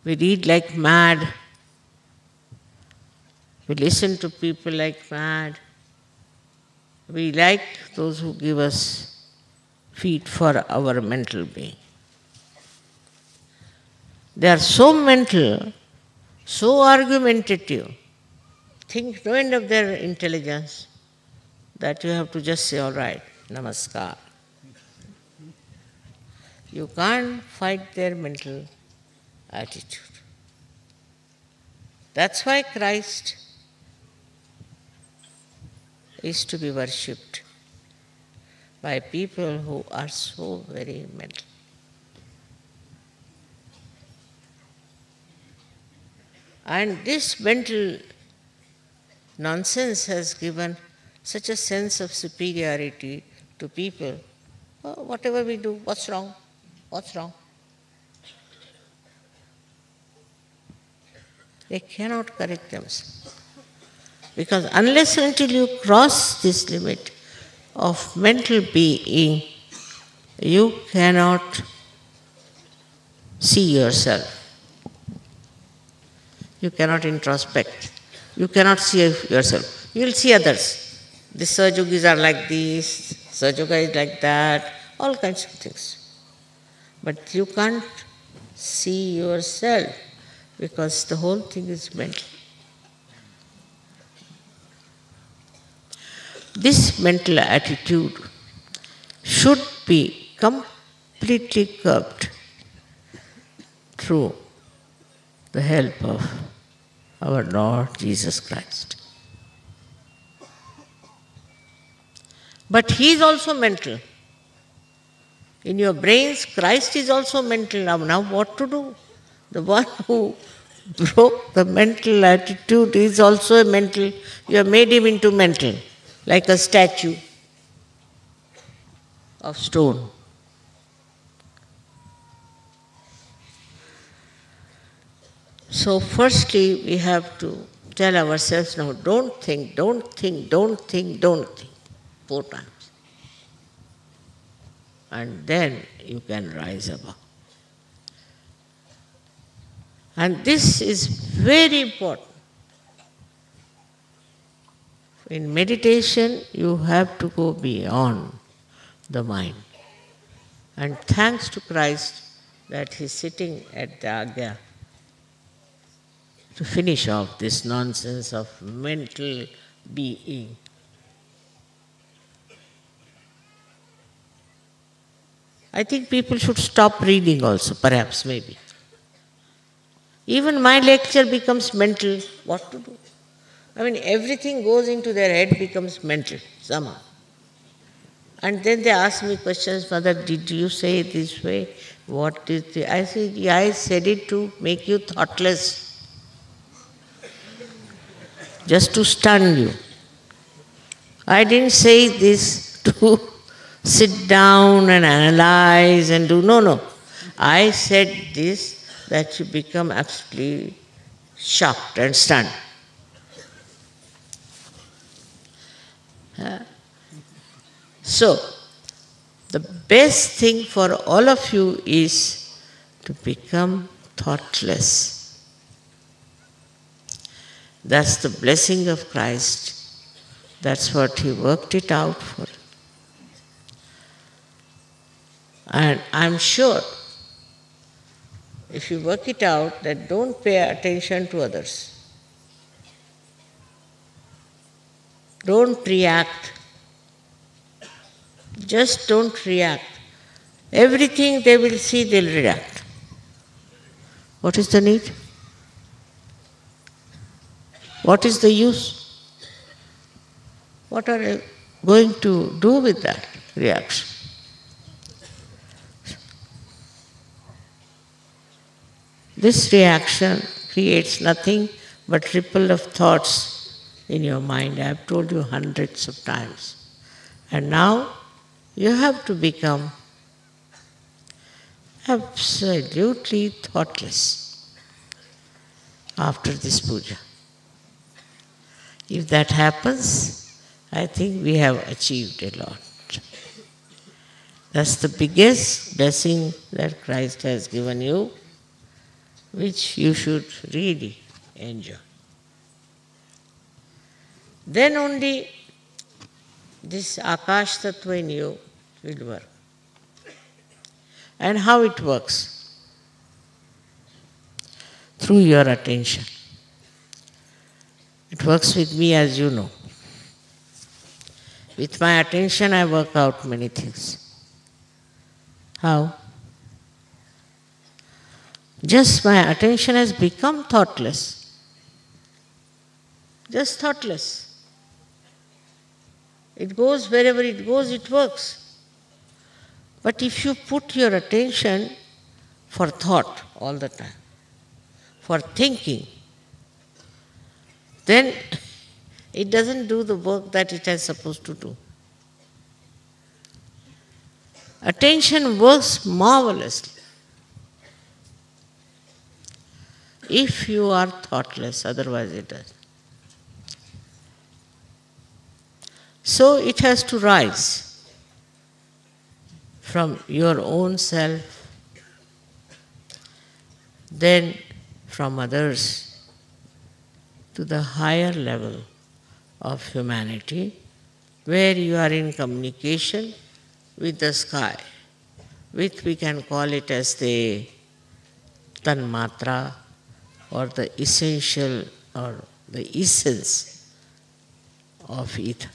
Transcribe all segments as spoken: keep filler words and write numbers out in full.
We read like mad. We listen to people like mad. We like those who give us feed for our mental being. They are so mental, so argumentative, think no end of their intelligence, that you have to just say, all right, namaskar. You can't fight their mental attitude. That's why Christ is to be worshipped by people who are so very mental. And this mental nonsense has given such a sense of superiority to people. Oh, whatever we do, what's wrong? What's wrong? They cannot correct themselves. Because unless and until you cross this limit of mental being, you cannot see yourself. You cannot introspect. You cannot see yourself. You will see others. The Sahajogis are like this, Sahajoga is like that, all kinds of things. But you can't see yourself because the whole thing is mental. This mental attitude should be completely curbed through the help of our Lord Jesus Christ. But He is also mental. In your brains, Christ is also mental. Now, now what to do? The one who broke the mental attitude is also a mental. You have made him into mental, like a statue of stone. So firstly, we have to tell ourselves, now don't think, don't think, don't think, don't think, four times. And then you can rise above. And this is very important. In meditation, you have to go beyond the mind. And thanks to Christ that He is sitting at the Agya to finish off this nonsense of mental being. I think people should stop reading also, perhaps, maybe. Even my lecture becomes mental. What to do? I mean, everything goes into their head, becomes mental somehow. And then they ask me questions, Mother, did you say it this way? What is the... I said, yeah, I said it to make you thoughtless. Just to stun you. I didn't say this to sit down and analyze and do... No, no. I said this that you become absolutely shocked and stunned. Uh, so, the best thing for all of you is to become thoughtless. That's the blessing of Christ. That's what He worked it out for. And I'm sure, if you work it out, that don't pay attention to others. Don't react. Just don't react. Everything they will see, they'll react. What is the need? What is the use? What are you going to do with that reaction? This reaction creates nothing but ripple of thoughts in your mind. I have told you hundreds of times. And now you have to become absolutely thoughtless after this puja. If that happens, I think we have achieved a lot. That's the biggest blessing that Christ has given you. which you should really enjoy. Then only this Akash Tattva in you will work. And how it works? Through your attention. It works with me, as you know. With my attention I work out many things. How? Just my attention has become thoughtless. Just thoughtless. It goes wherever it goes, it works. But if you put your attention for thought all the time, for thinking, then it doesn't do the work that it is supposed to do. Attention works marvelously if you are thoughtless, otherwise it doesn't. So it has to rise from your own self, then from others, to the higher level of humanity, where you are in communication with the sky, which we can call it as the Tanmatra, or the essential or the essence of ether.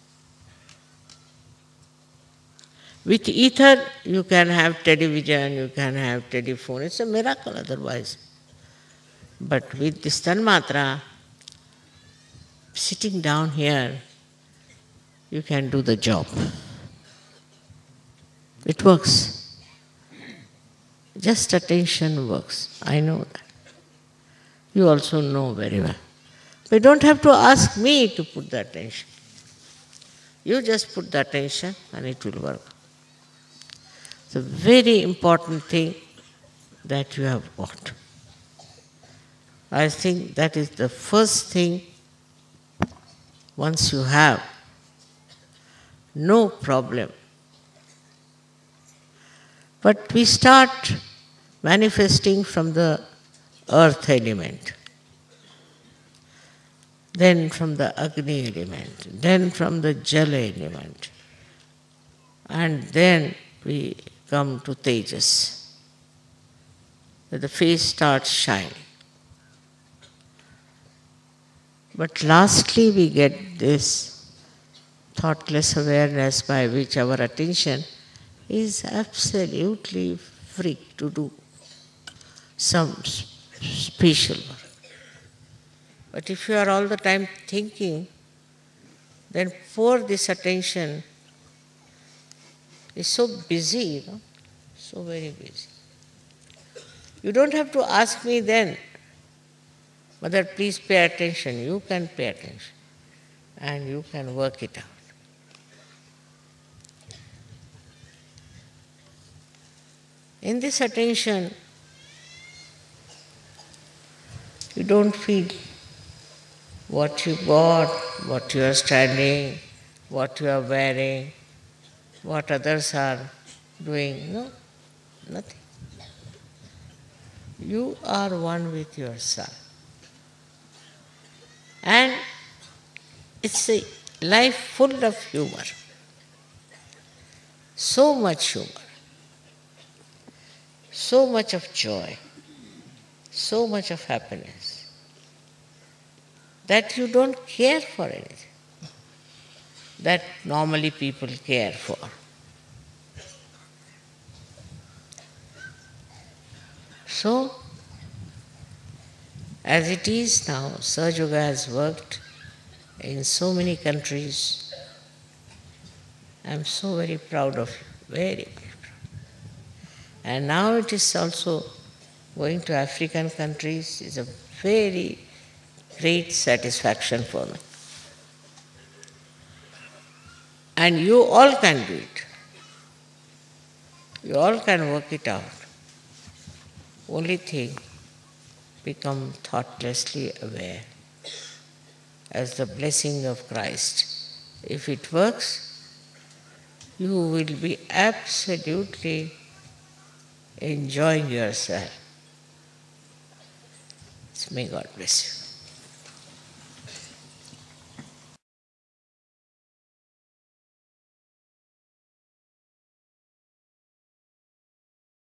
With ether, you can have television, you can have telephone. It's a miracle otherwise. But with this Tanmatra, sitting down here, you can do the job. It works. Just attention works. I know that. You also know very well. But you don't have to ask me to put the attention. You just put the attention and it will work. It's a very important thing that you have got. I think that is the first thing. Once you have, no problem. But we start manifesting from the earth element, then from the Agni element, then from the Jala element, and then we come to Tejas. The face starts shining. But lastly we get this thoughtless awareness by which our attention is absolutely free to do some special work. But if you are all the time thinking, then for this attention is so busy, you know, so very busy. You don't have to ask me then, Mother, please pay attention. You can pay attention and you can work it out. In this attention, you don't feel what you bought, what you are standing, what you are wearing, what others are doing. No, nothing. You are one with yourself. And it's a life full of humor. So much humor. So much of joy. So much of happiness. That you don't care for anything. That normally people care for. So, as it is now, Sahaja Yoga has worked in so many countries. I am so very proud of you, very, very proud. And now it is also going to African countries is a very great satisfaction for me. And you all can do it. You all can work it out. Only thing, become thoughtlessly aware as the blessing of Christ. If it works, you will be absolutely enjoying yourself May God bless you.